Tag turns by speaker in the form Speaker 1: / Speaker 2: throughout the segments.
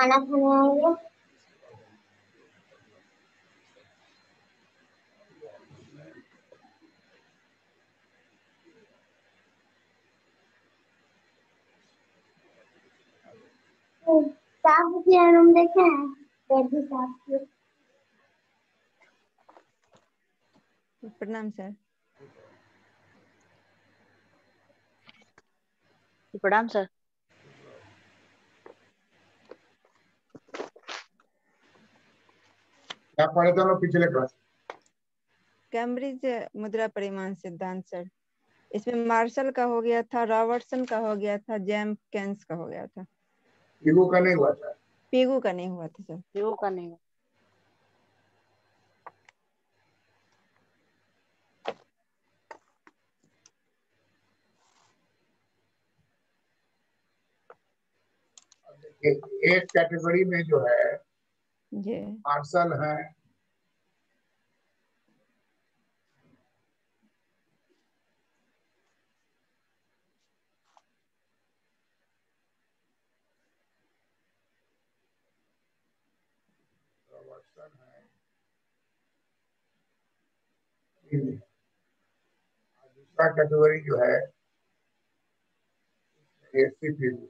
Speaker 1: खाना खाने आएंगे। साफ किया रूम देखे हैं, बेड भी साफ किया।
Speaker 2: प्रणाम सर।
Speaker 3: प्रणाम सर।
Speaker 4: क्या पढ़े थे लोग पिछले क्लास?
Speaker 2: कैम्ब्रिज मुद्रा परिमाण सिद्धांत सर। इसमें मार्शल का हो गया था, रॉबर्टसन का हो गया था, जेम्स का हो गया था।
Speaker 4: पीगू का नहीं हुआ था?
Speaker 2: पीगू का नहीं हुआ था सर।
Speaker 3: पीगू का नहीं।
Speaker 4: एक कैटेगरी में जो है
Speaker 2: जी
Speaker 4: मार्शल है, दूसरा कैटेगरी जो है एसी पीगू।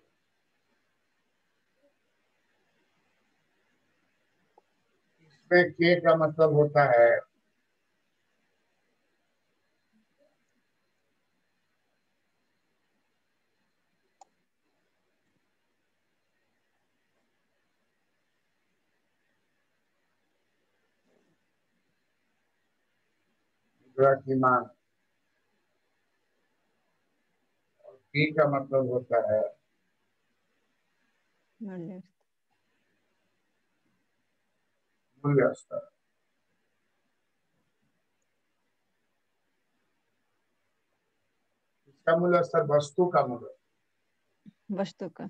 Speaker 4: इसमें के का मतलब होता है मुद्रा की मांग, और पी का मतलब होता है
Speaker 2: मूल्य।
Speaker 4: मूल्य स्तर। इसका मूल्य स्तर वस्तु का मूल्य,
Speaker 2: वस्तु का।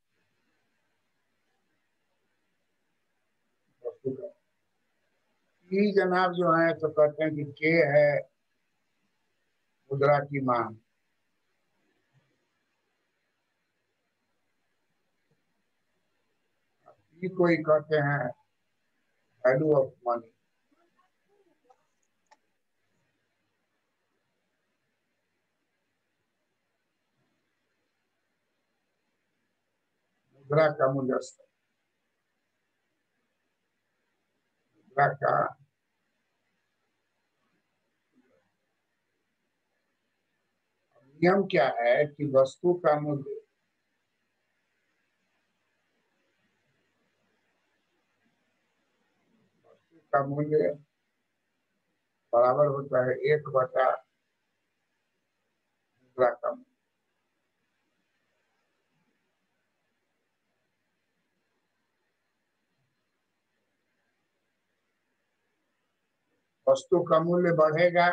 Speaker 4: वस्तु का। ई जनाब जो है तो कहते हैं कि के है मुद्रा की मांग, ई कोई कहते हैं वैल्यू ऑफ मनी। मुद्रा का मूल्य स्तर, मुद्रा का नियम क्या है कि वस्तु का मूल्य बराबर होता है 1/मुद्रा का मूल्य। वस्तु का मूल्य बढ़ेगा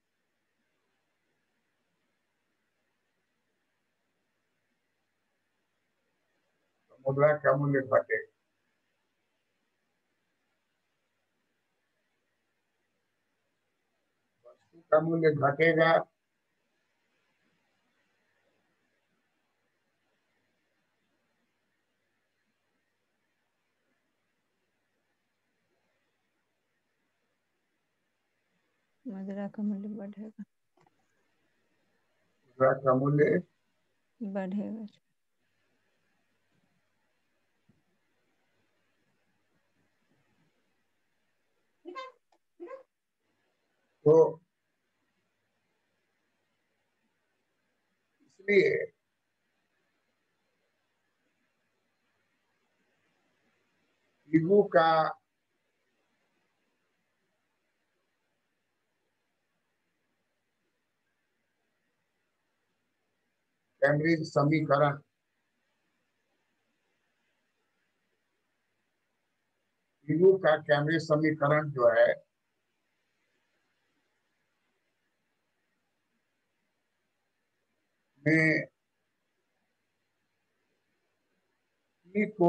Speaker 4: तो मुद्रा का मूल्य घटेगा। वस्तु का मूल्य घटेगा
Speaker 2: मुद्रा का मूल्य बढ़ेगा।
Speaker 4: मुद्रा का मूल्य
Speaker 2: बढ़ेगा।
Speaker 4: तो इसलिए पीगू का कैम्ब्रिज समीकरण पीगू का कैम्ब्रिज समीकरण जो है में P को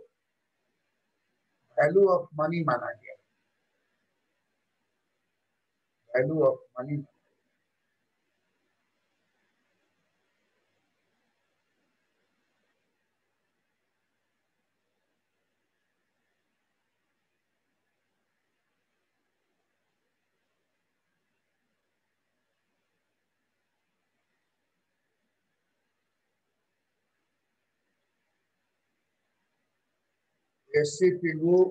Speaker 4: वैल्यू ऑफ मनी माना गया। Value of money SCPU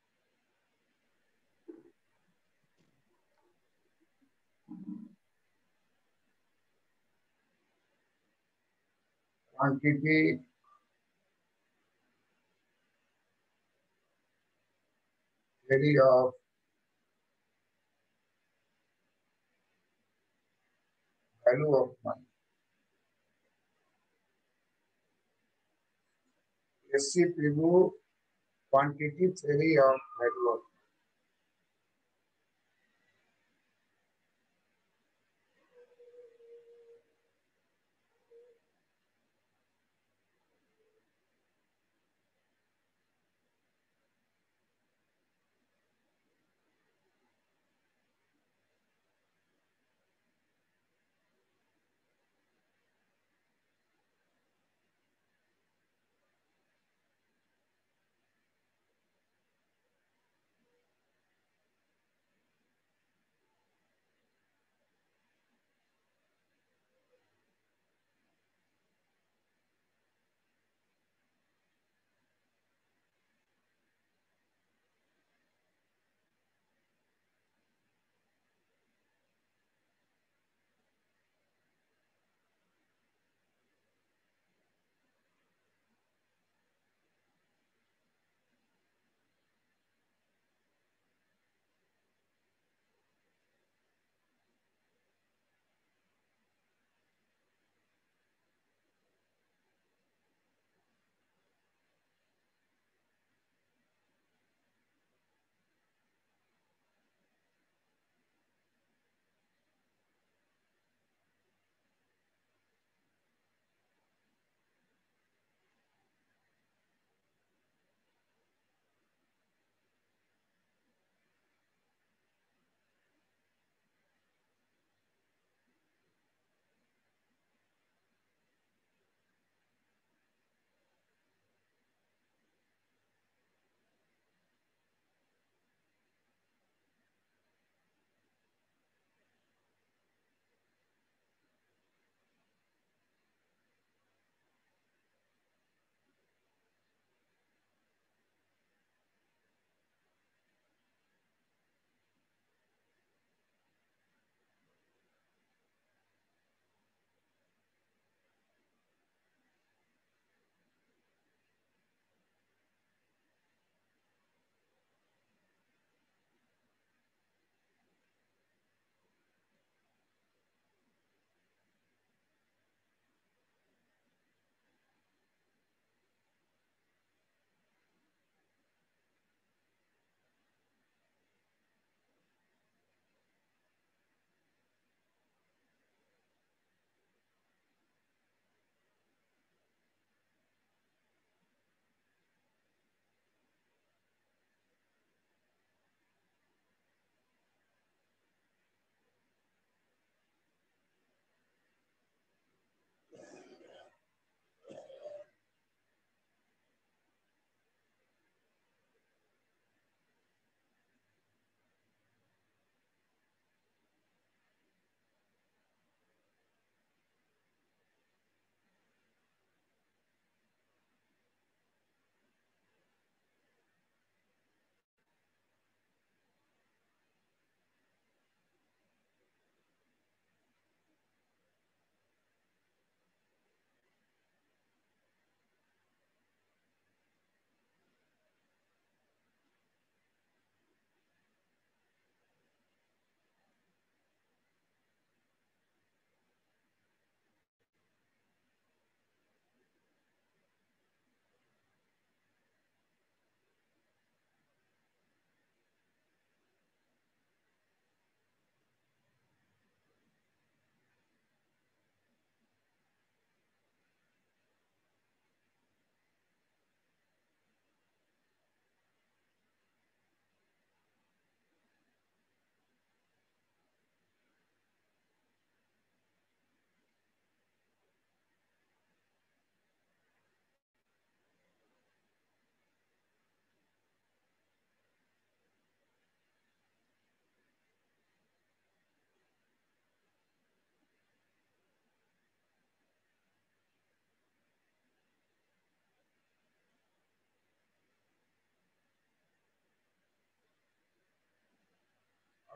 Speaker 4: quantity theory of value of money. SCPU quantity theory of value of money.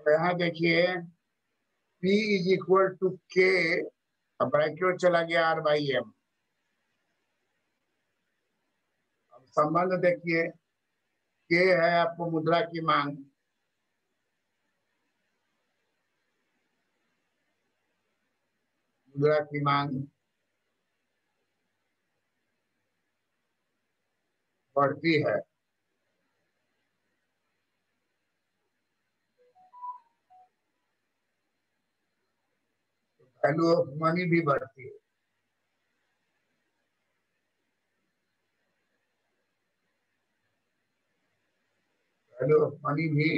Speaker 4: तो यहाँ देखिए P is equal to K, अब ब्रैकेट चला गया R/M। अब संबंध देखिए, K है आपको मुद्रा की मांग, मुद्रा की मांग बढ़ती है, वैल्यू ऑफ मनी भी बढ़ती है। वैल्यू ऑफ मनी भी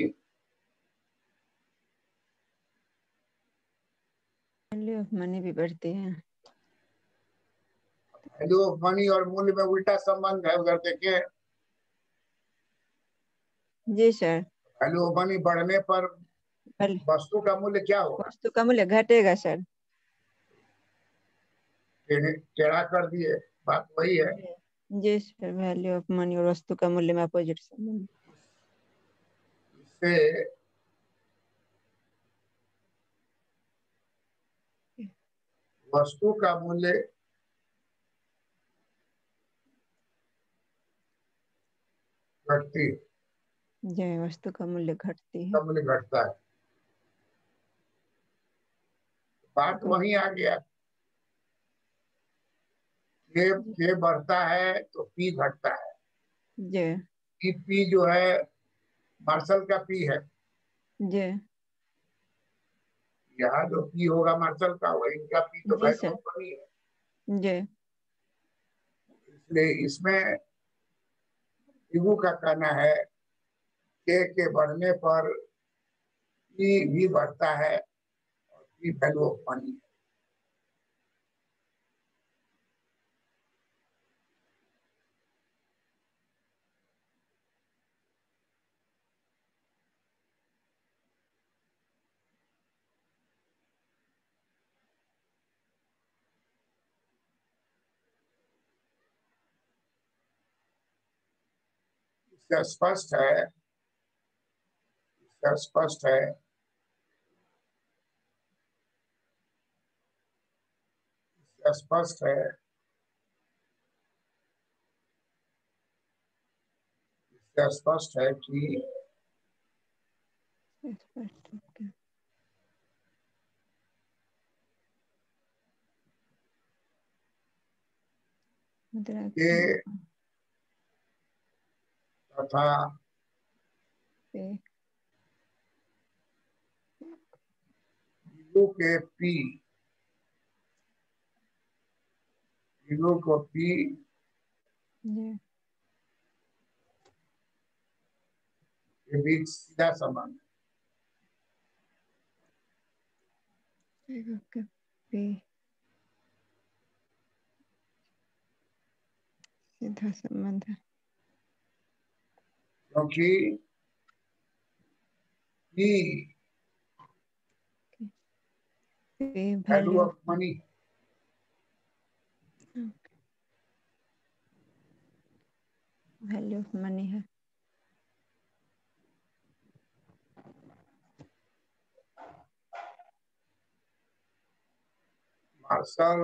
Speaker 2: वैल्यू ऑफ मनी भी बढ़ती है।
Speaker 4: वैल्यू ऑफ मनी और मूल्य में उल्टा संबंध है, उधर देखिए
Speaker 2: जी सर।
Speaker 4: वैल्यू ऑफ मनी बढ़ने पर वस्तु का मूल्य क्या होगा?
Speaker 2: वस्तु का मूल्य घटेगा सर।
Speaker 4: टेढ़ा कर दिए, बात वही है।
Speaker 2: जी सर, वैल्यू ऑफ मनी और वस्तु का मूल्य में अपोजिट संबंध।
Speaker 4: इससे वस्तु का मूल्य घटती है,
Speaker 2: जी, वस्तु का मूल्य घटती है।
Speaker 4: मूल्य घटता है। बात वही आ गया, के बढ़ता है तो पी घटता है।
Speaker 2: जी
Speaker 4: पी जो है मार्शल का पी है,
Speaker 2: जी
Speaker 4: यहाँ जो पी होगा मार्शल का, वही इनका पी तो
Speaker 2: जी सर।
Speaker 4: वही है।
Speaker 2: जी
Speaker 4: इसलिए इसमें इगू का कहना है के बढ़ने पर पी भी बढ़ता है, और पी वैल्यू ऑफ मनी है। इसका स्पष्ट है, इसका स्पष्ट है स्पष्ट है इसका स्पष्ट है कि ये तथा के पी को पी के बीच सीधा संबंध
Speaker 2: सीधा संबंध है,
Speaker 4: क्योंकि value of money
Speaker 2: value of money है।
Speaker 4: मार्शल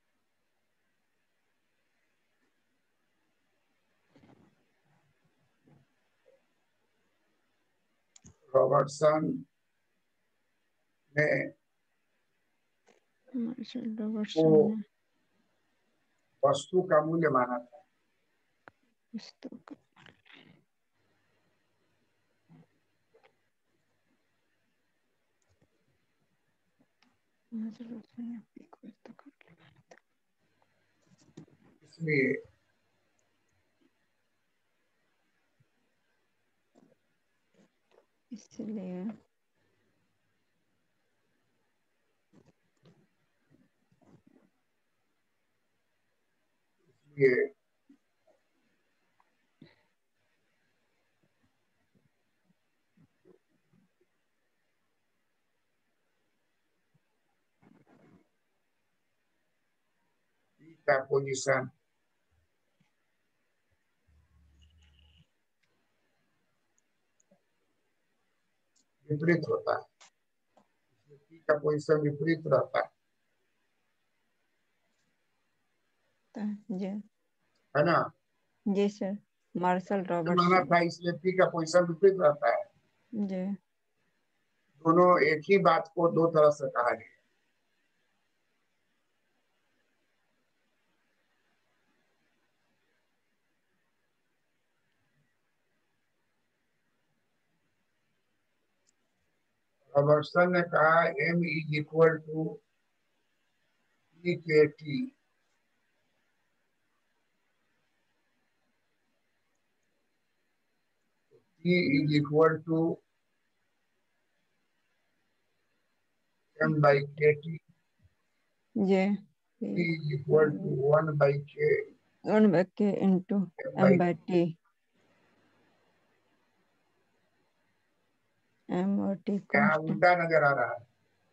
Speaker 4: रॉबर्टसन ने को वस्तु का मूल्य माना था।
Speaker 2: वस्तु का
Speaker 4: इसलिए
Speaker 2: इसलिए
Speaker 4: ये का पोजीशन विपरीत होता है। का पोजीशन विपरीत रहता
Speaker 2: जी
Speaker 4: है ना।
Speaker 2: जी सर, मार्शल
Speaker 4: माना
Speaker 2: रॉबर्टसन।
Speaker 4: था, इसलिए पी का पोजीशन विपरीत रहता है।
Speaker 2: जी
Speaker 4: दोनों एक ही बात को दो तरह से कहा गया। रॉबर्टसन ने कहा M is equal to E K T। T is equal to M by KT।
Speaker 2: जी
Speaker 4: T is equal to 1 by K
Speaker 2: 1/k into
Speaker 4: by
Speaker 2: m/t। m और t
Speaker 4: यहाँ
Speaker 2: कांस्टेंट।
Speaker 4: उल्टा नजर आ रहा है।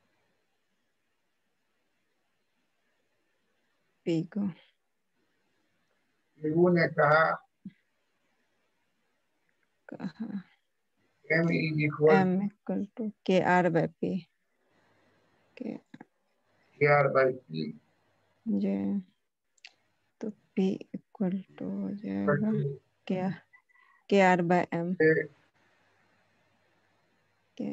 Speaker 2: p को
Speaker 4: विभू ने कहा
Speaker 2: कहा
Speaker 4: M is equal
Speaker 2: m equal to kr/p के।
Speaker 4: KR by P
Speaker 2: जी तो p इक्वल टू हो जाएगा क्या kr/m के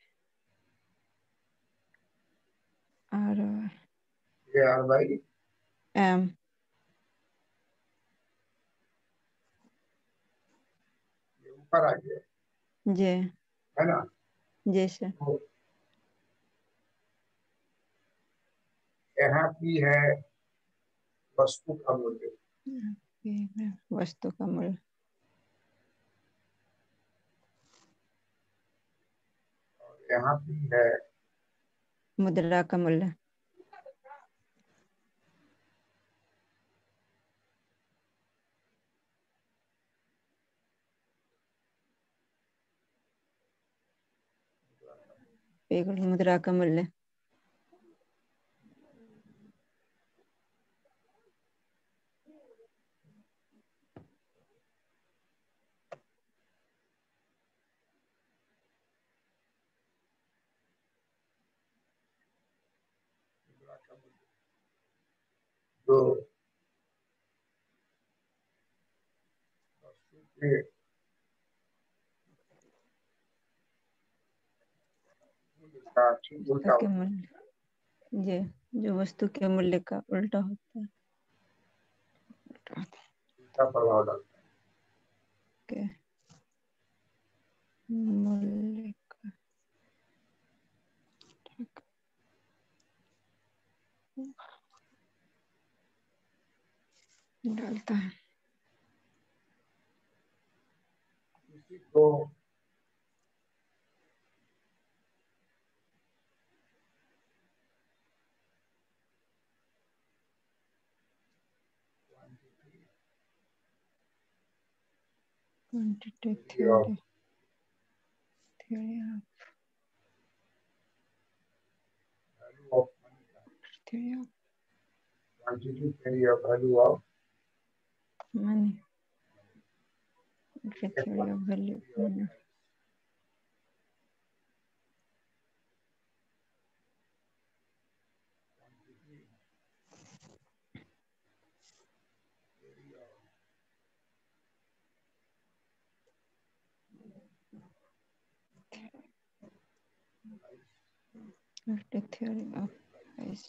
Speaker 2: r
Speaker 4: KR by
Speaker 2: m।
Speaker 4: ऊपर आ गया
Speaker 2: जी
Speaker 4: है ना।
Speaker 2: जी सर।
Speaker 4: तो यहाँ P है वस्तु का मूल्य,
Speaker 2: p में वस्तु का मूल्य।
Speaker 4: यहाँ P है
Speaker 2: मुद्रा का मूल्य। p इक्वल टू मुद्रा का मूल्य।
Speaker 4: जो वस्तु के मूल्य का ठीक उल्टा
Speaker 2: वस्तु के मूल्य। जी जो वस्तु के मूल्य का उल्टा होता है।
Speaker 4: उल्टा प्रभाव डालता
Speaker 2: के मूल्य का ठीक डालता है।
Speaker 4: है। तो
Speaker 2: quantity
Speaker 4: theory of
Speaker 2: theory
Speaker 4: value of
Speaker 2: theory of
Speaker 4: quantity theory of value of
Speaker 2: money. Theory of value money. Theory of price.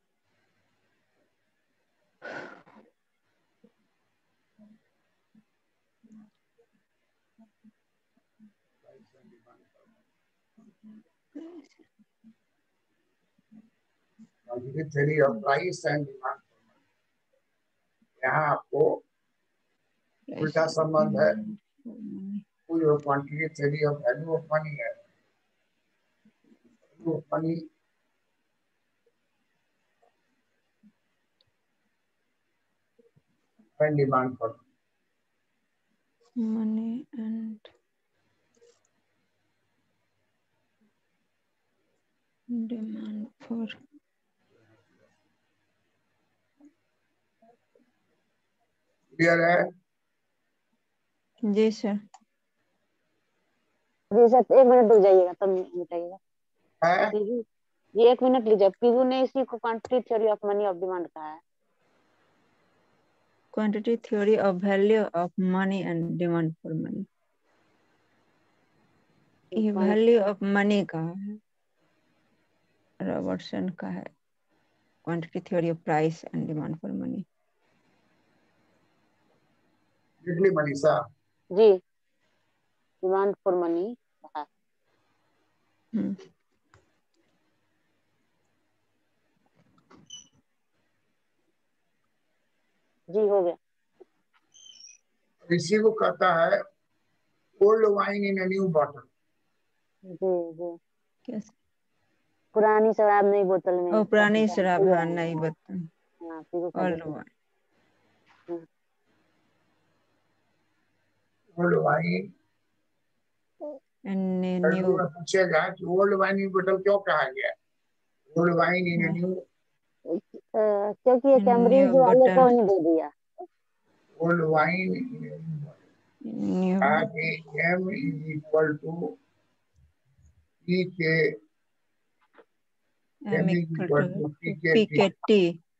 Speaker 4: quantity theory of price and demand। यहाँ आपको उल्टा संबंध है। कोई quantity theory of value of money है। Value of money and demand for
Speaker 2: money and demand for।
Speaker 4: Clear है।
Speaker 2: जी sir.
Speaker 1: जी sir, 1 minute रुक जाइएगा तब बताइएगा।
Speaker 4: है
Speaker 1: जी
Speaker 3: ये 1 मिनट लीजिए, पीयू ने इसी को quantity theory of money of demand कहा है।
Speaker 2: Quantity theory of value of money and demand for money, ये वैल्यू ऑफ मनी का है, रॉबर्टसन का है quantity theory of price and demand for money.
Speaker 4: Manisha
Speaker 3: जी, डिमांड फॉर मनी कहा। जी हो गया।
Speaker 4: इसी को कहता है old wine in a new bottle.
Speaker 3: जी जी,
Speaker 2: कैसे?
Speaker 3: पुरानी शराब नई बोतल में।
Speaker 2: ओ पुरानी शराब, हाँ नई बोतल,
Speaker 3: हाँ, पीयू का
Speaker 2: old wine.
Speaker 4: Old wine
Speaker 2: new,
Speaker 4: पूछेगा कि ओल्ड वाइन इन बोतल क्यों कहा गया, ओल्ड वाइन इन न्यू,
Speaker 3: क्योंकि ये कैम्ब्रिज
Speaker 2: न्यू
Speaker 3: वाले को
Speaker 2: बॉटल,
Speaker 3: ही दे दिया।
Speaker 4: Old wine
Speaker 2: new
Speaker 4: M is equal to P K,
Speaker 2: M
Speaker 4: M is
Speaker 2: equal
Speaker 4: equal
Speaker 2: to
Speaker 4: to
Speaker 2: P K T,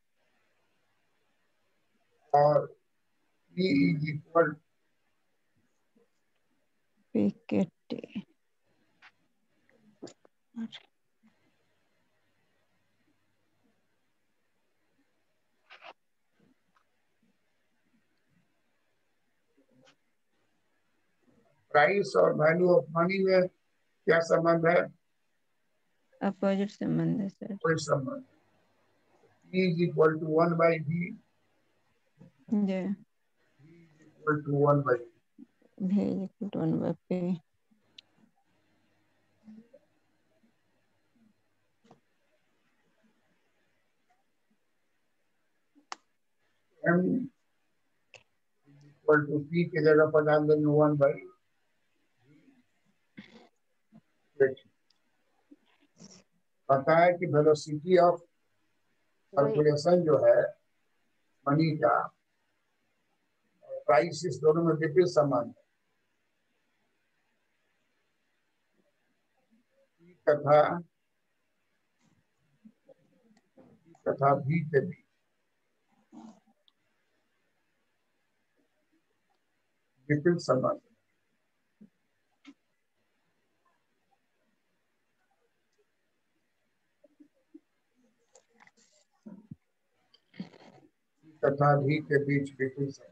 Speaker 4: और P is equal
Speaker 2: P K T.
Speaker 4: Price और value of money में क्या संबंध है?
Speaker 2: अपोजिट संबंध है सर।
Speaker 4: कोई संबंध। P is equal to 1 by V,
Speaker 2: जी,
Speaker 4: इक्वल टू 1 by
Speaker 2: भी equal to 1 by P.
Speaker 4: M equal to P की जगह पर डाल देंगे 1 by पता है कि वेलोसिटी ऑफ सर्कुलेशन जो है मनी का, प्राइस इस दोनों में विपरीत संबंध तथा भी के बीच विपरीत संबंध। तथा भी के बीच विपरीत संबंध।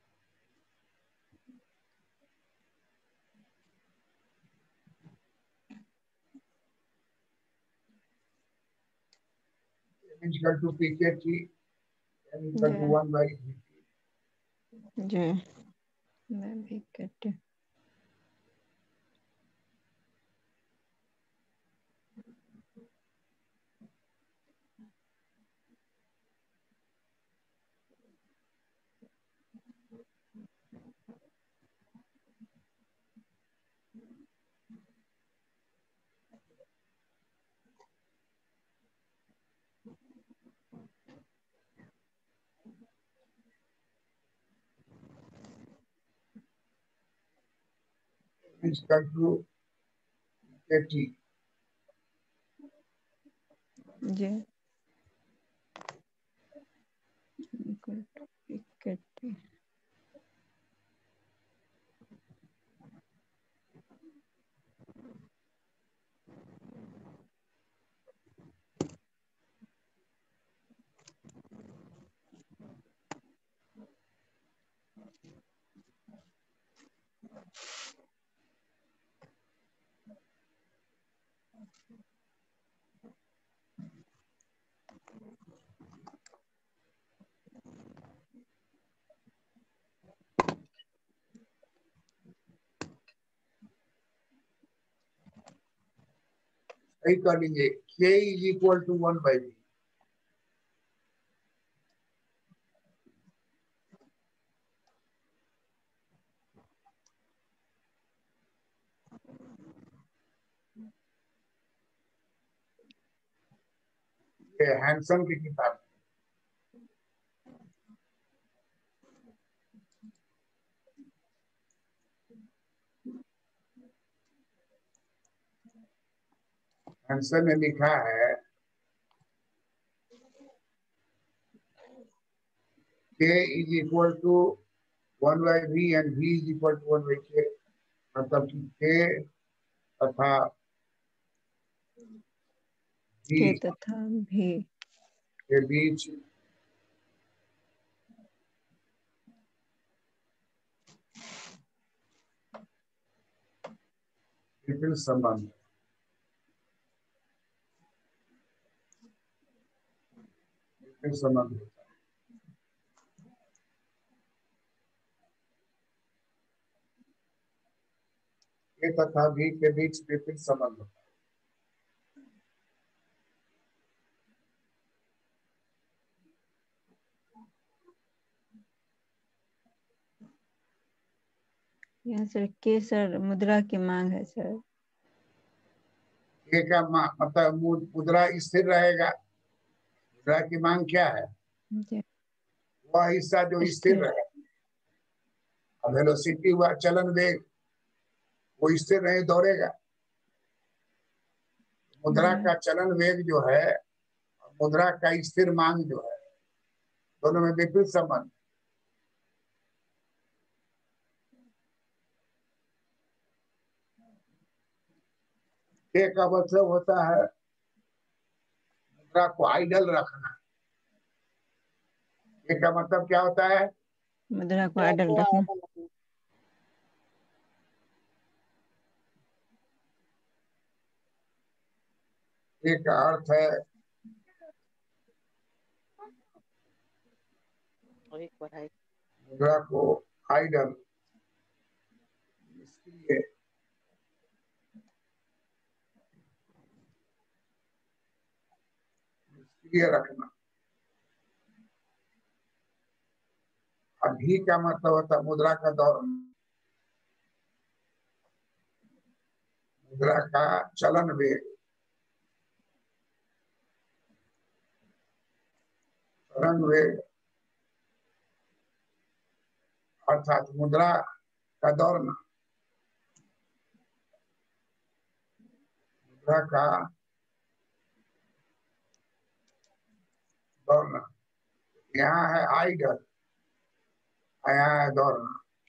Speaker 4: Equal to P K T, equal to 1 by V।
Speaker 2: जी, मैं भी कहती हूँ।
Speaker 4: Equal to K T.
Speaker 2: जी, equal to P K T.
Speaker 4: सही कर लीजिए, K is equal to 1 by V। ये हैंसन की किताब। हैंसन ने लिखा है K is equal to 1/v and V is equal to 1/k, मतलब कि K तथा V
Speaker 2: के तथा भी
Speaker 4: के बीच विभिन्न संबंध होता है। के तथा भी के बीच विभिन्न संबंध होता है।
Speaker 2: यहाँ सर के सर मुद्रा की मांग है सर।
Speaker 4: के का मतलब मुद्रा स्थिर रहेगा। मुद्रा की मांग क्या है?
Speaker 2: जी
Speaker 4: वह हिस्सा जो स्थिर रहे। वेलोसिटी हुआ चलन वेग, वो स्थिर नहीं दौड़ेगा। मुद्रा का चलन वेग जो है, मुद्रा का स्थिर मांग जो है, दोनों में विपरीत संबंध। के का मतलब होता है मुद्रा को आइडल रखना। के का मतलब क्या होता है?
Speaker 2: मुद्रा को आइडल रखना।
Speaker 4: के का अर्थ है मुद्रा को आइडल, निष्क्रिय रखना। अभी का मतलब होता है मुद्रा का दौर, मुद्रा का चलन वेग, चलन वेग अर्थात मुद्रा का दौड़ना, मुद्रा का दौड़ना। यहाँ है आइडल, यहाँ है दौड़ना।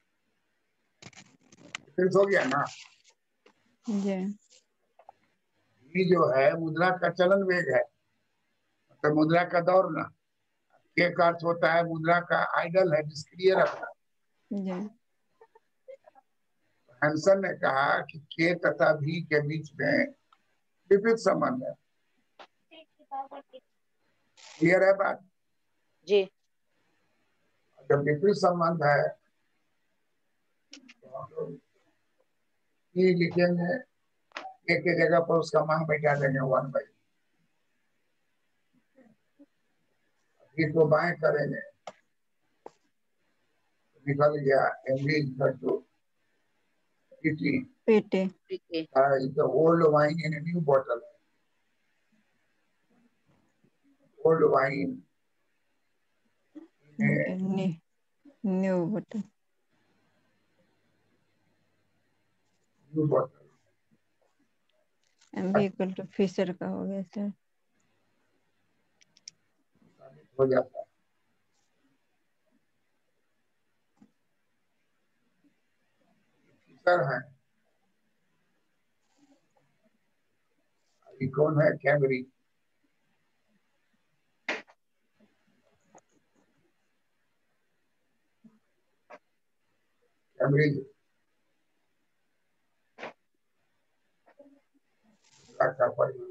Speaker 4: फिर हो गया ना।
Speaker 2: जी
Speaker 4: ये जो है मुद्रा का चलन वेग है, मतलब मुद्रा का दौड़ना। के का अर्थ होता है मुद्रा का आइडल है, निष्क्रिय रखना।
Speaker 2: जी
Speaker 4: हैंसन ने कहा कि के तथा भी के बीच में विपरीत संबंध है। क्लियर है बात?
Speaker 3: जी
Speaker 4: जब विपरीत संबंध है तो हम लोग ये लिखेंगे, एक की जगह पर उसका मान बैठा देंगे 1/, को बाएं करेंगे निकल गया mv = pt
Speaker 2: पेटे
Speaker 4: is the old wine in a new bottle. Old wine in a
Speaker 2: new button
Speaker 4: new bottle.
Speaker 2: MB equal to Fisher का हो गया सर।
Speaker 4: हो जाता है। फिशर है, अभी कौन है? कैमरी। कैमरी का परिणाम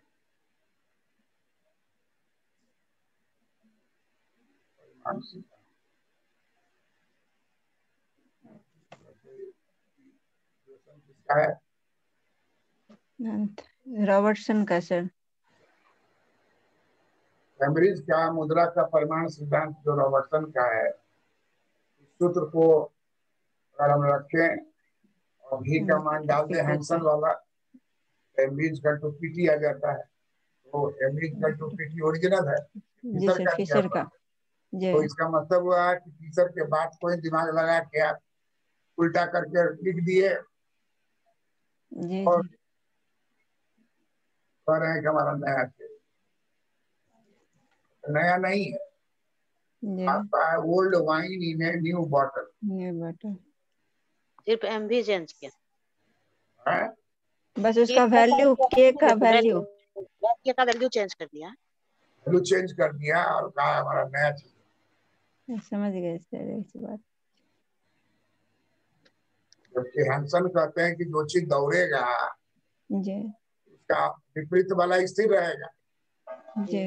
Speaker 4: किसका है?
Speaker 2: रॉबर्टसन का सर।
Speaker 4: कैम्ब्रिज का मुद्रा का परिमाण सिद्धांत जो रॉबर्टसन का है, इस सूत्र को अगर हम रखें और भी का मान डाल दें हैंसन वाला, कैम्ब्रिज का टू पीटी आ जाता है। तो कैम्ब्रिज का टू पीटी ओरिजिनल है,
Speaker 2: जी सर फिशर का। जी
Speaker 4: तो इसका मतलब हुआ कि फिशर के बाद कोई दिमाग लगा के आप उल्टा करके लिख दिए
Speaker 2: जी
Speaker 4: और
Speaker 2: जी
Speaker 4: कह रहे हैं कि हमारा नया थे। नया नहीं है,
Speaker 2: जी
Speaker 4: आपका old wine in a new bottle
Speaker 2: ये बटन
Speaker 3: सिर्फ MV चेंज किया,
Speaker 4: है।
Speaker 2: बस उसका वैल्यू, के का वैल्यू
Speaker 3: के का वैल्यू चेंज कर दिया।
Speaker 4: वैल्यू चेंज कर दिया और कहा हमारा नया चीज।
Speaker 2: समझ गए सर इस बात।
Speaker 4: जबकि हैंसन कहते हैं कि जो चीज दौड़ेगा
Speaker 2: जी
Speaker 4: उसका विपरीत वाला स्थिर रहेगा।
Speaker 2: जी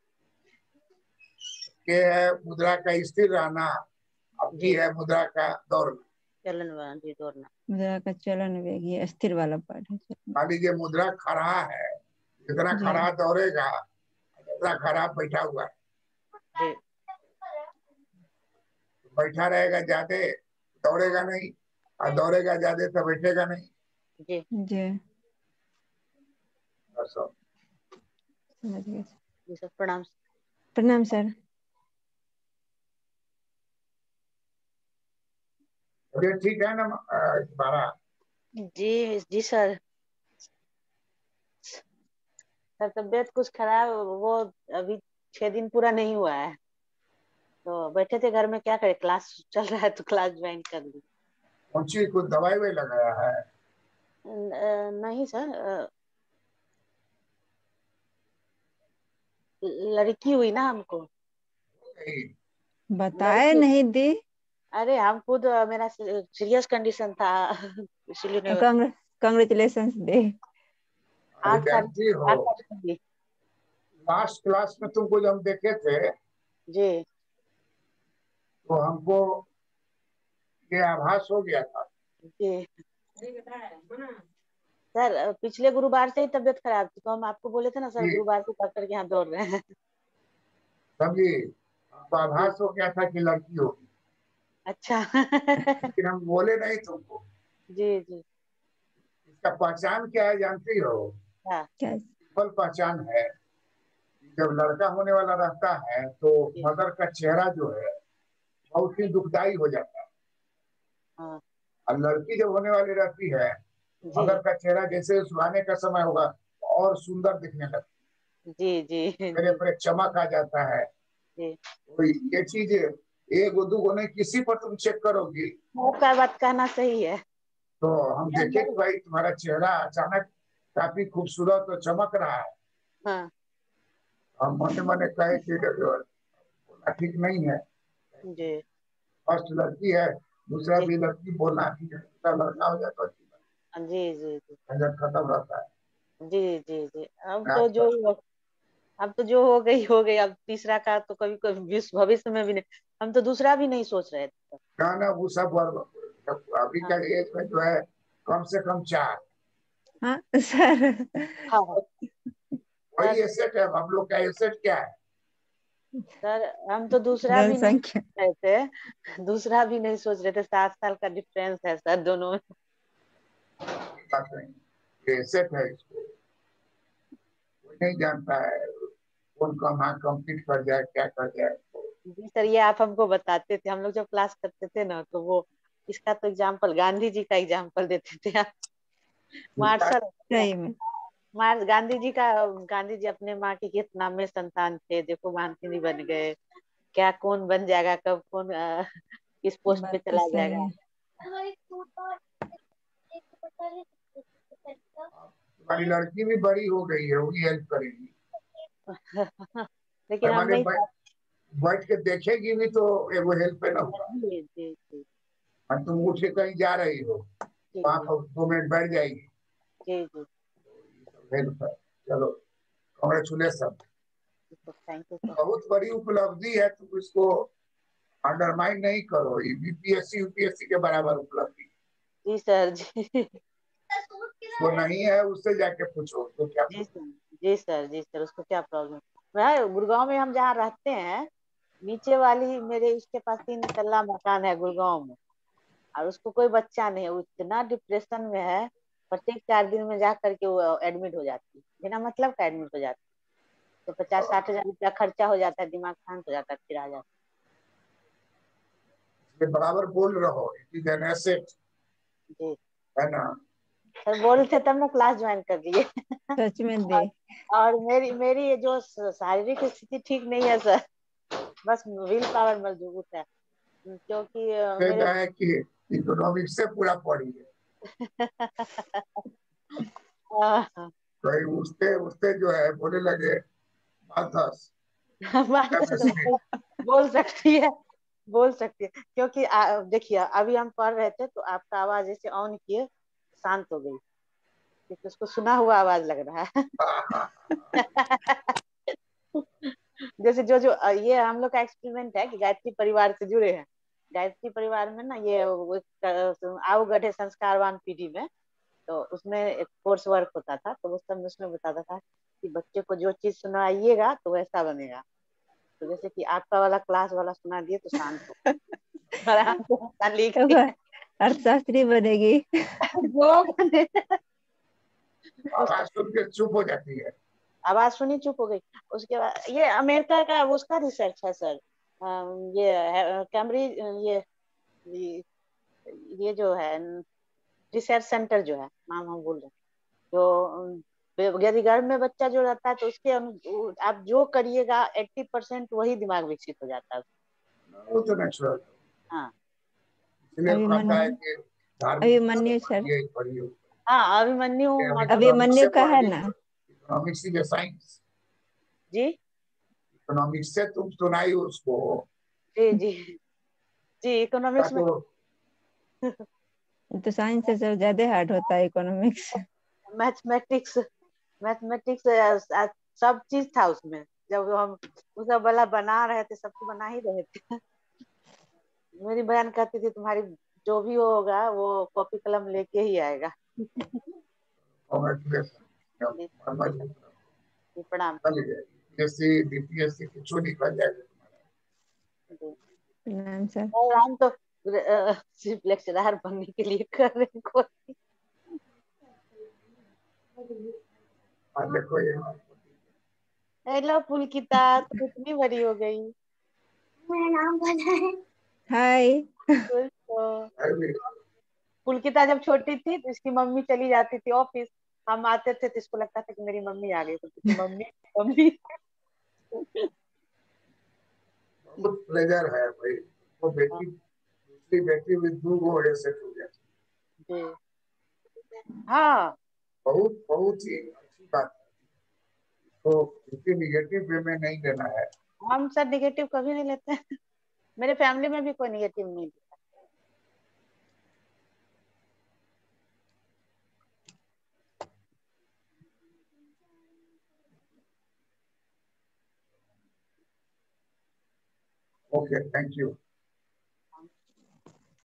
Speaker 4: के है मुद्रा का स्थिर रहना, अब की है मुद्रा का दौड़ना।
Speaker 3: चलन जी दौड़ना।
Speaker 2: मुद्रा का चलन वेग, ये स्थिर वाला पार्ट है।
Speaker 4: मान लीजिए मुद्रा खड़ा है, जितना
Speaker 2: जी
Speaker 4: खड़ा दौड़ेगा जितना खड़ा बैठा हुआ है।
Speaker 3: जी
Speaker 4: बैठा रहेगा ज्यादा दौड़ेगा नहीं, और दौड़ेगा ज्यादा तो बैठेगा नहीं।
Speaker 3: जी
Speaker 2: जी
Speaker 4: बस अब
Speaker 2: समझ गए।
Speaker 3: जी सर, प्रणाम।
Speaker 2: प्रणाम सर।
Speaker 4: तबीयत ठीक है ना तुम्हारा?
Speaker 3: जी जी सर, सर तबियत कुछ खराब, वो अभी 6 दिन पूरा नहीं हुआ है, तो बैठे थे घर में, क्या करें, क्लास चल रहा है तो क्लास ज्वाइन कर ली।
Speaker 4: कौन सी कुछ दवाई वही लगाया है?
Speaker 3: नहीं सर, लड़की हुई ना हमको,
Speaker 4: नहीं,
Speaker 2: बताए
Speaker 3: लड़की।
Speaker 2: नहीं दी।
Speaker 3: अरे हम खुद, मेरा सीरियस कंडीशन था इसलिए नहीं।
Speaker 2: कांग्रेचुलेशन दे।
Speaker 4: अरे
Speaker 3: 8 तारीख
Speaker 4: जानती हो
Speaker 3: 8 तारीख को दी।
Speaker 4: लास्ट क्लास में तुमको जब देखे थे
Speaker 3: जी
Speaker 4: तो हमको ये आभास हो गया था।
Speaker 3: जी सर, पिछले गुरुवार से ही तबियत खराब थी, तो हम आपको बोले थे ना सर,
Speaker 4: कि
Speaker 3: गुरुवार से डॉक्टर के यहाँ दौड़ रहे हैं।
Speaker 4: समझी, हमको आभास हो गया था कि लड़की होगी,
Speaker 3: अच्छा
Speaker 4: लेकिन हम बोले नहीं तुमको।
Speaker 3: जी जी
Speaker 4: इसका पहचान क्या है जानती हो?
Speaker 3: हाँ
Speaker 2: क्या?
Speaker 4: सिंपल पहचान है। जब लड़का होने वाला रहता है तो
Speaker 3: जी
Speaker 4: मदर का चेहरा जो है बहुत ही दुखदाई हो जाता है,
Speaker 3: हाँ
Speaker 4: और लड़की जब होने वाली रहती है
Speaker 3: जी
Speaker 4: मदर का चेहरा जैसे सुहाने का समय होगा और सुंदर दिखने लगता
Speaker 3: जी जी
Speaker 4: है, मेरे
Speaker 3: जी
Speaker 4: पर एक चमक आ जाता है।
Speaker 3: जी।
Speaker 4: तो ये चीज एक दो को नहीं, किसी पर तुम चेक करोगी
Speaker 3: आपका बात कहना सही है।
Speaker 4: तो हम देखें कि भाई तुम्हारा चेहरा अचानक काफी खूबसूरत और चमक रहा है।
Speaker 3: हाँ
Speaker 4: हम मने मने कहे कि बोलना ठीक नहीं है,
Speaker 3: जी
Speaker 4: फर्स्ट लड़की है, दूसरा
Speaker 3: जी
Speaker 4: भी लड़की बोलना ठीक है, दूसरा लड़का हो जाए तो अच्छी बात,
Speaker 3: जी जी जी
Speaker 4: झंझट खत्म रहता है।
Speaker 3: जी जी जी। अब तो
Speaker 4: आजकल
Speaker 3: अब तो जो हो गई, अब तीसरा का तो कभी कभी भविष्य में भी नहीं, हम तो दूसरा भी नहीं सोच रहे थे।
Speaker 4: गाना वो सब अभी
Speaker 3: हाँ
Speaker 4: का एज में जो है कम से कम 4,
Speaker 2: हाँ सर।
Speaker 3: हाँ हाँ।
Speaker 4: वही
Speaker 3: सर
Speaker 4: एसेट है। हम लोग का एसेट क्या है?
Speaker 3: सर हम तो दूसरा भी नहीं
Speaker 2: जनसंख्या।
Speaker 3: सोच रहे थे, दूसरा भी नहीं सोच रहे थे, 7 साल का डिफरेंस है सर दोनों में।
Speaker 4: बात नहीं, ये एसेट है, इसको कोई नहीं जानता है कौन कहाँ कम्पीट कर जाए क्या कर जाए।
Speaker 3: जी सर, ये आप हमको बताते थे, हम लोग जब क्लास करते थे ना, तो वो इसका तो एग्जाम्पल गांधी जी का एग्जाम्पल देते थे आप। मार्शल,
Speaker 2: सही में।
Speaker 3: गांधी जी का, गांधी जी अपने माँ के किस नाम में संतान थे, देखो मंत्री बन गए, क्या कौन बन जाएगा, कब कौन किस पोस्ट पे
Speaker 2: बात तो
Speaker 3: चला
Speaker 2: सही
Speaker 3: जाएगा।
Speaker 2: है।
Speaker 4: तुम्हारी लड़की भी बड़ी हो गई है, वो भी हेल्प करेगी।
Speaker 3: लेकिन हम
Speaker 4: मैंने
Speaker 3: नहीं
Speaker 4: बैठ के देखेगी भी तो वो हेल्प पे ना होगा।
Speaker 3: जी जी जी
Speaker 4: और तुम उठ के कहीं जा रही हो,
Speaker 3: जी
Speaker 4: वहां
Speaker 3: जी
Speaker 4: पर 2 मिनट बैठ जाएगी,
Speaker 3: जी जी।
Speaker 4: हेल्प है। चलो कॉन्ग्रेचुलेसन,
Speaker 3: थैंक यू सर।
Speaker 4: बहुत बड़ी उपलब्धि है, तुम इसको अंडरमाइन नहीं करो। ये बीपीएससी यूपीएससी के बराबर उपलब्धि
Speaker 3: जी सर जी
Speaker 4: वो नहीं है, उससे जाके पूछो तो क्या
Speaker 3: जी
Speaker 4: पूछो।
Speaker 3: सर जी सर जी सर, उसको क्या प्रॉब्लम है। गुड़गांव में हम जहाँ रहते हैं, नीचे वाली मेरे इसके पास 3 तल्ला मकान है गुड़गांव में, और उसको कोई बच्चा नहीं है, वो इतना डिप्रेशन में है, प्रत्येक 4 दिन में जा करके वो एडमिट हो जाती है, बिना मतलब का एडमिट हो जाती है, तो 50-60 हजार रुपया खर्चा हो जाता है, दिमाग शांत हो जाता है, फिर आ जाता
Speaker 4: ये बराबर बोल रहो, इट इज एन एसेट,
Speaker 3: है। जी
Speaker 4: है ना?
Speaker 3: सर, बोलते तब ना क्लास ज्वाइन कर लिए।
Speaker 2: सच में दे।
Speaker 3: और मेरी मेरी ये जो शारीरिक स्थिति ठीक नहीं है सर, बस विल पावर मजबूत है, क्योंकि मेरे
Speaker 4: कहता है कि इकोनॉमिक्स से पूरा पढ़िए। कोई उससे उससे जो है बोलने लगे माथस
Speaker 3: बात तो बोल सकती है, बोल सकती है, क्योंकि देखिए अभी हम पढ़ रहे थे तो आपका आवाज जैसे ऑन किए शांत हो गई, क्योंकि उसको सुना हुआ आवाज लग रहा है। जैसे जो ये हम लोग का एक्सपेरिमेंट है कि गायत्री परिवार से जुड़े हैं। गायत्री परिवार में ना ये आओ गढ़े संस्कारवान पीढ़ी में, तो उसमें एक कोर्स वर्क होता था, तो उस समय उसमें बताता था कि बच्चे को जो चीज सुनाइएगा तो वैसा बनेगा। तो जैसे कि आपका वाला क्लास वाला सुना दिए तो शांत हो, आराम से लिख दिए।
Speaker 2: अर्थशास्त्री बनेगी।
Speaker 3: जो बने
Speaker 4: आवाज सुन के चुप हो जाती है।
Speaker 3: आवाज सुनी चुप हो गई। उसके बाद ये अमेरिका का उसका रिसर्च है सर, ये कैम्ब्रिज ये जो है रिसर्च सेंटर जो है, नाम हम बोल रहे हैं, जो यदि घर में बच्चा जो रहता है तो उसके आप जो करिएगा 80% वही दिमाग विकसित हो जाता है।
Speaker 4: वो तो नेचुरल,
Speaker 3: हाँ
Speaker 4: इसलिए कहता है कि धार्मिक
Speaker 2: अभिमन्यु सर,
Speaker 4: पढ़िए।
Speaker 3: हाँ अभिमन्यु
Speaker 2: अभिमन्यु का है ना।
Speaker 4: Economics is science.
Speaker 3: जी
Speaker 4: इकोनॉमिक्स से तुम सुनाई उसको।
Speaker 3: जी जी जी इकोनॉमिक्स में
Speaker 2: तो साइंस से सर ज्यादा हार्ड होता है इकोनॉमिक्स।
Speaker 3: मैथमेटिक्स, मैथमेटिक्स सब चीज था उसमें। जब हम उस वाला बना रहे थे, सब तो बना ही रहे थे। मेरी बहन कहती थी तुम्हारी जो भी होगा वो कॉपी कलम लेके ही आएगा। प्रणाम।
Speaker 4: बीपीएससी कुछ निकल जाएगा।
Speaker 2: प्रणाम सर।
Speaker 3: और हम तो सिर्फ लेक्चरर बनने के लिए कर रहे हैं कोई।
Speaker 4: देखो ये
Speaker 3: हेलो पुलकिता, तुम इतनी बड़ी हो गई।
Speaker 1: मेरा नाम पता है।
Speaker 2: हाय।
Speaker 3: तो पुलकिता जब छोटी थी तो इसकी मम्मी चली जाती थी ऑफिस, हम आते थे तो इसको लगता था कि मेरी मम्मी आ गई, तो मम्मी मम्मी।
Speaker 4: बहुत प्लेजर है भाई। वो बेटी दूसरी बेटी भी दो गो सेट हो गया।
Speaker 3: जी हाँ
Speaker 4: बहुत बहुत ही अच्छी बात है। तो किसी निगेटिव वे में नहीं लेना है।
Speaker 3: हम सर निगेटिव कभी नहीं लेते हैं। मेरे फैमिली में भी कोई निगेटिव नहीं।
Speaker 4: Okay, thank you.